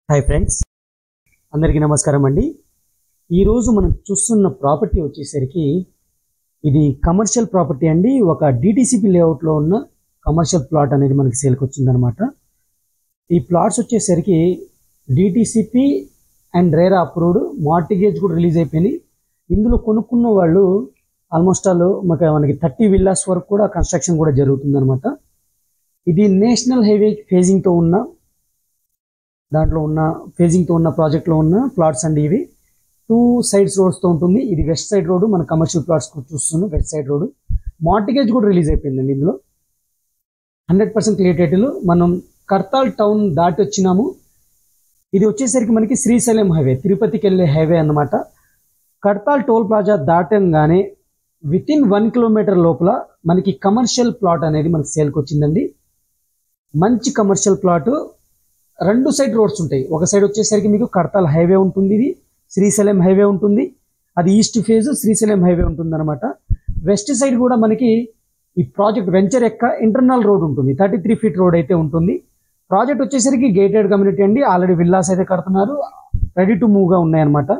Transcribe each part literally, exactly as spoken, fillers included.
Hi friends, అందరికీ నమస్కారం అండి. ఈరోజు మనం చూస్తున్న ప్రాపర్టీ వచ్చేసరికి ఇది కమర్షియల్ ప్రాపర్టీ అండి. ఒక డిటిసిపి లేఅవుట్లో ఉన్న కమర్షియల్ ప్లాట్ అనేది మనకి సేల్కి వచ్చిందనమాట. ఈ ప్లాట్స్ వచ్చేసరికి DTCP and RERA approved, mortgage కూడా రిలీజ్ అయిపోయింది. ఇందులో కొనుక్కున్న వాళ్ళు ఆల్మోస్ట్ ఆల్ మనకి మనకి థర్టీ విల్లాస్ వరకు కూడా కన్స్ట్రక్షన్ కూడా జరుగుతుందనమాట. ఇది నేషనల్ హైవే ఫేజింగ్తో ఉన్న దాంట్లో ఉన్న ఫేజింగ్తో ఉన్న ప్రాజెక్ట్లో ఉన్న ప్లాట్స్ అండి. ఇవి టూ సైడ్స్ రోడ్స్తో ఉంటుంది. ఇది వెస్ట్ సైడ్ రోడ్డు, మన కమర్షియల్ ప్లాట్స్ చూస్తున్నాం. వెస్ట్ సైడ్ రోడ్డు మార్టిగేజ్ కూడా రిలీజ్ అయిపోయిందండి. ఇందులో హండ్రెడ్ పర్సెంట్ క్లియర్ టైటిల్. మనం కర్తాల్ టౌన్ దాటి వచ్చినాము. ఇది వచ్చేసరికి మనకి శ్రీశైలం హైవే, తిరుపతికి వెళ్ళే హైవే అన్నమాట. కర్తాల్ టోల్ ప్లాజా దాటంగానే విత్ ఇన్ వన్ కిలోమీటర్ లోపల మనకి కమర్షియల్ ప్లాట్ అనేది మనకి సేల్కి వచ్చిందండి. మంచి కమర్షియల్ ప్లాట్. రెండు సైడ్ రోడ్స్ ఉంటాయి. ఒక సైడ్ వచ్చేసరికి మీకు కర్తాల్ హైవే ఉంటుంది, ఇది శ్రీశైలం హైవే ఉంటుంది. అది ఈస్ట్ ఫేజ్ శ్రీశైలం హైవే ఉంటుంది అనమాట. వెస్ట్ సైడ్ కూడా మనకి ఈ ప్రాజెక్ట్ వెంచర్ యొక్క ఇంటర్నల్ రోడ్ ఉంటుంది. థర్టీ త్రీ ఫీట్ రోడ్ అయితే ఉంటుంది. ప్రాజెక్ట్ వచ్చేసరికి గేటెడ్ కమ్యూనిటీ అండి. ఆల్రెడీ విల్లాస్ అయితే కడుతున్నారు, రెడీ టు మూవ్గా ఉన్నాయన్నమాట.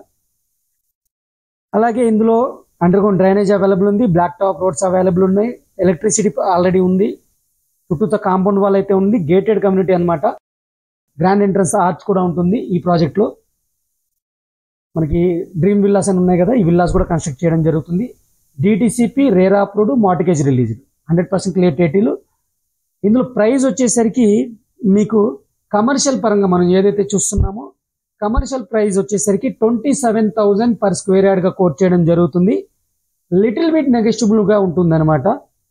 అలాగే ఇందులో అండర్ గ్రౌండ్ డ్రైనేజ్ అవైలబుల్ ఉంది, బ్లాక్ టాప్ రోడ్స్ అవైలబుల్ ఉన్నాయి, ఎలక్ట్రిసిటీ ఆల్రెడీ ఉంది, చుట్టూతో కాంపౌండ్ వాల్ అయితే ఉంది, గేటెడ్ కమ్యూనిటీ అనమాట. గ్రాండ్ ఎంట్రన్స్ ఆర్చ్ కూడా ఉంటుంది ఈ ప్రాజెక్ట్లో. మనకి డ్రీమ్ విల్లాస్ అని ఉన్నాయి కదా, ఈ విల్లాస్ కూడా కన్స్ట్రక్ట్ చేయడం జరుగుతుంది. DTCP RERA approved, mortgage released, hundred percent clear title. ఇందులో ప్రైస్ వచ్చేసరికి మీకు కమర్షియల్ పరంగా మనం ఏదైతే చూస్తున్నామో కమర్షియల్ ప్రైస్ వచ్చేసరికి twenty seven thousand per square యార్డ్గా కోట్ చేయడం జరుగుతుంది. లిటిల్ బిట్ నెగోషియబుల్గా ఉంటుంది అనమాట.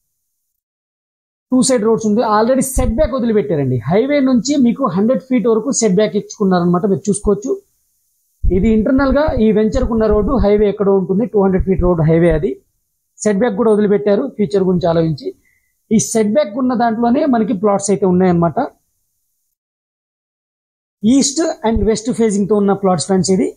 టూ సైడ్ రోడ్స్ ఉంది. ఆల్రెడీ సెట్ బ్యాక్ వదిలిపెట్టారండి. హైవే నుంచి మీకు హండ్రెడ్ ఫీట్ వరకు సెట్ బ్యాక్ ఇచ్చుకున్నారనమాట. మీరు చూసుకోవచ్చు. ఇది ఇంటర్నల్గా ఈ వెంచర్కు ఉన్న రోడ్డు, హైవే ఎక్కడో ఉంటుంది, two hundred feet road highway. అది సెట్ బ్యాక్ కూడా వదిలిపెట్టారు ఫ్యూచర్ గురించి ఆలోచించి. ఈ సెట్ బ్యాక్ ఉన్న దాంట్లోనే మనకి ప్లాట్స్ అయితే ఉన్నాయన్నమాట. ఈస్ట్ అండ్ వెస్ట్ ఫేజింగ్తో ఉన్న ప్లాట్స్ ఫ్రెండ్స్. ఇది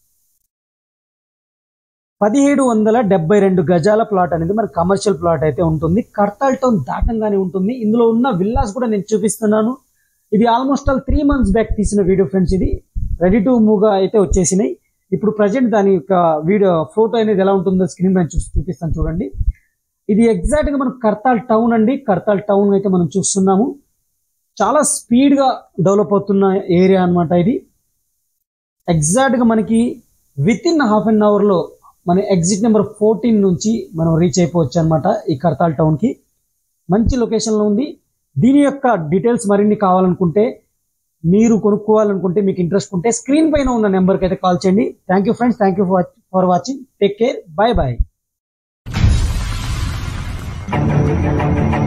పదిహేడు వందల డెబ్బై రెండు గజాల ప్లాట్ అనేది మన కమర్షియల్ ప్లాట్ అయితే ఉంటుంది. కర్తాల్ టౌన్ దాటంగానే ఉంటుంది. ఇందులో ఉన్న విల్లాస్ కూడా నేను చూపిస్తున్నాను. ఇది almost all three months back తీసిన వీడియో ఫ్రెండ్స్. ఇది రెడీ టు మూవ్గా అయితే వచ్చేసినాయి. ఇప్పుడు ప్రజెంట్ దాని యొక్క వీడియో ఫోటో అనేది ఎలా ఉంటుందో స్క్రీన్ మీద చూసి చూపిస్తాను చూడండి. ఇది ఎగ్జాక్ట్గా మనకు కర్తాల్ టౌన్ అండి. కర్తాల్ టౌన్ అయితే మనం చూస్తున్నాము. చాలా స్పీడ్గా డెవలప్ అవుతున్న ఏరియా అనమాట ఇది. ఎగ్జాక్ట్గా మనకి విత్ ఇన్ హాఫ్ అన్ అవర్లో మన ఎగ్జిట్ నెంబర్ ఫోర్టీన్ నుంచి మనం రీచ్ అయిపోవచ్చు అనమాట ఈ కర్తాల్ టౌన్కి. మంచి లొకేషన్లో ఉంది. దీని యొక్క డీటెయిల్స్ మరిన్ని కావాలనుకుంటే, మీరు కొనుక్కోవాలనుకుంటే, మీకు ఇంట్రెస్ట్ ఉంటే స్క్రీన్ పైన ఉన్న నెంబర్కి అయితే కాల్ చేయండి. Thank you friends, thank you for watching. Take care, bye bye.